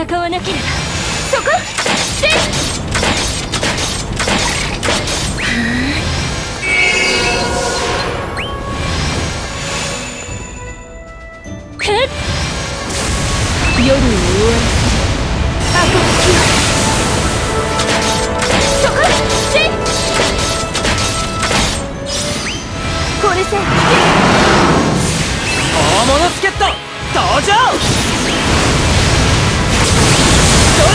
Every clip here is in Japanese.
戦わなければそこせっ夜を終わらせる赤きそこせっこれさえ大物助っ人登場。どうだ、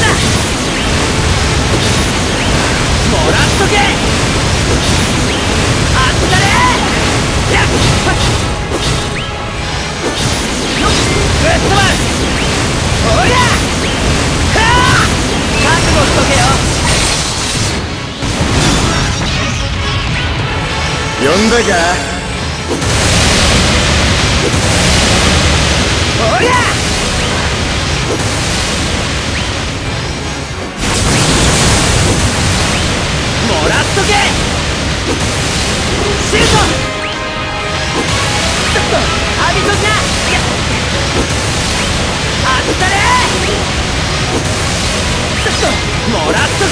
もらっとけ。あったれ。やっよっ、ぶっ飛ばす。おりゃはあ、覚悟しとけよ。呼んだか。おりゃもらっとけ。シュート。ちょっと浴びときな。あったれ。ちょっともらっとけ。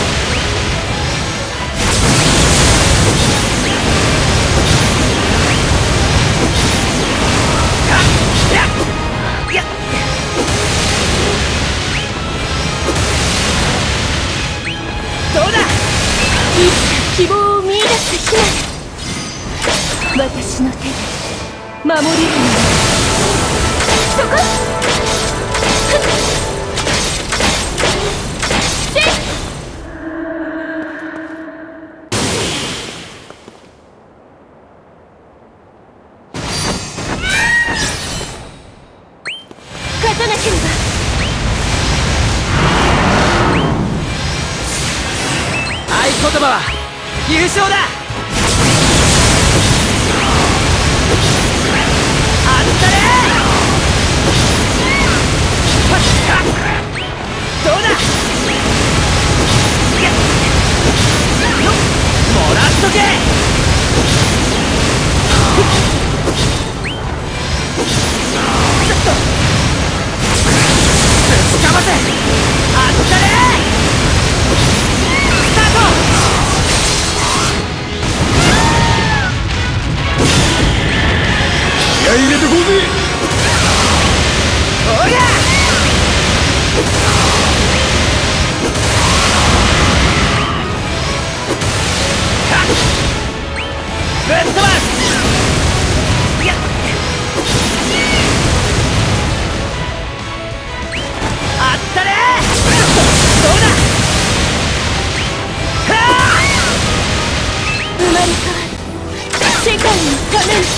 どうだ。 いつか希望を見出す日まで私の手で守れるのそこせっ勝たなければ合言葉は優勝だ。あったれ。どうだ。よっ、もらっとけ。ちょっとぶちかませ。あったれ。スタート。気合い入れてこうぜ。おりゃぶっ飛ばす。やっあったれ。どうだ。はあ、 生まれ変わる世界のために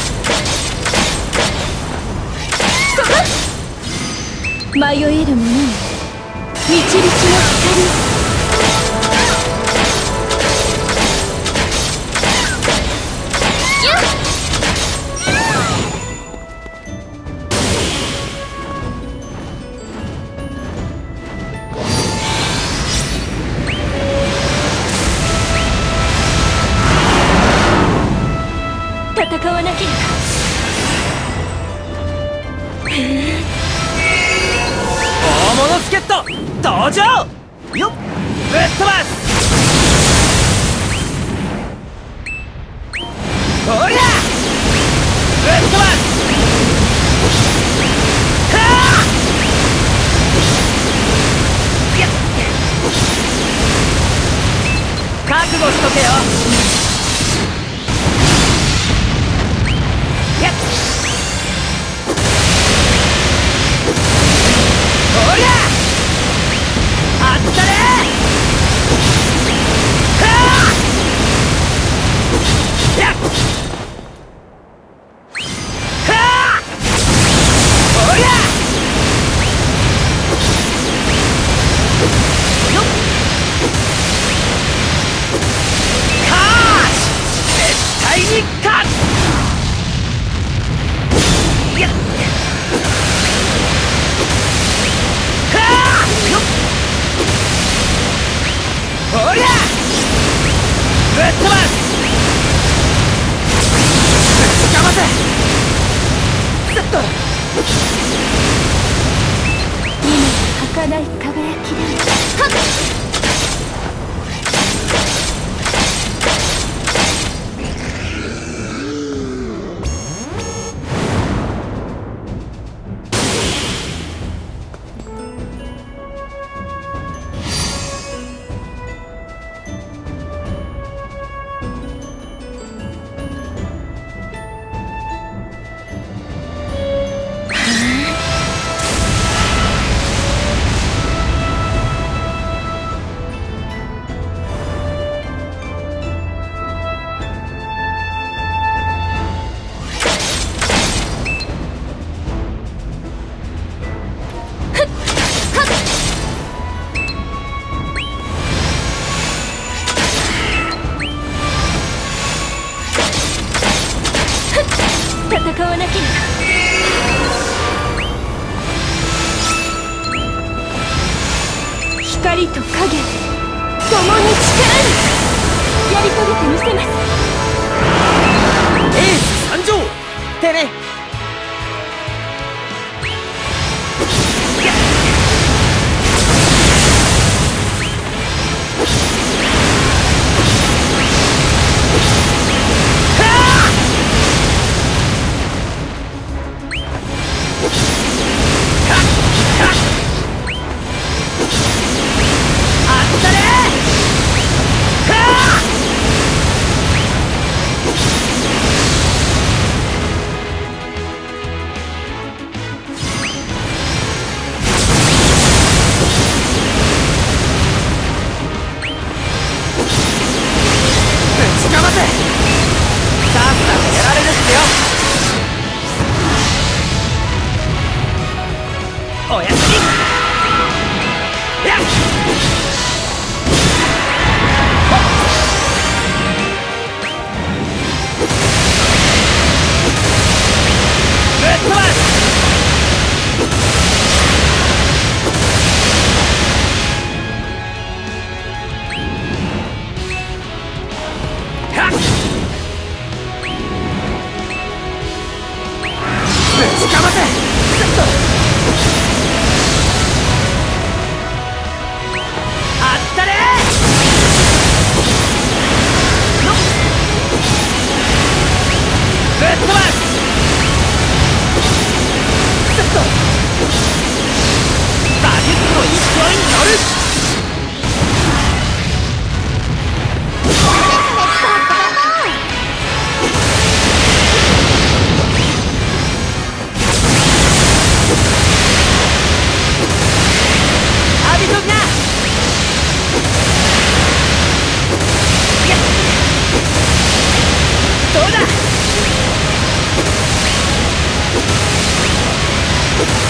そこ迷える者に導きの光戦わなければ大物助っ人登場。よっ、ぶっ飛ばす。おりゃぶっ飛ばす。はあ、やっ覚悟しとけよ。やっおりゃあったれ。はあ、やっはあ、おりゃよっかあない輝きではっ。戦わなければ。光と影共に力にやり遂げてみせます。 エース参上てね。おやすみ。やっぶっ飛ばす。はっぶちかませ。あったれぶっ飛ばす。バケツの勢いに乗る。浴びときな。どうだ。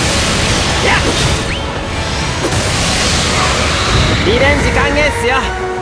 リベンジ歓迎っすよ。